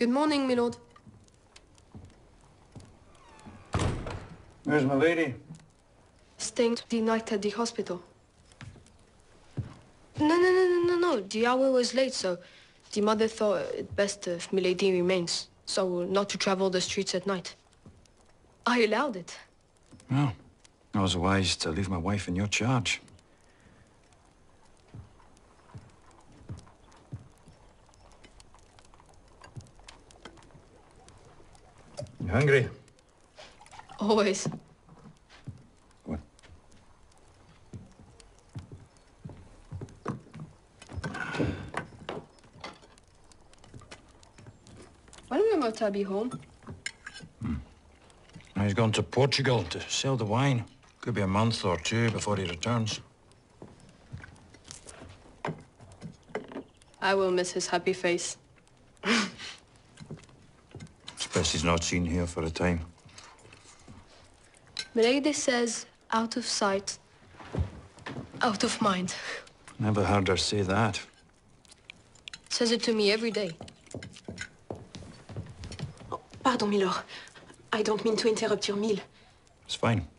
Good morning, my lord. Where's my lady? Staying the night at the hospital. No. The hour was late, so the mother thought it best if milady remains, so not to travel the streets at night. I allowed it. Well, I was wise to leave my wife in your charge. You hungry? Always. What? When will Martha be home? He's gone to Portugal to sell the wine. Could be a month or two before he returns. I will miss his happy face. It's best he's not seen here for a time. Milady says, out of sight, out of mind. Never heard her say that. Says it to me every day. Oh, pardon, milord. I don't mean to interrupt your meal. It's fine.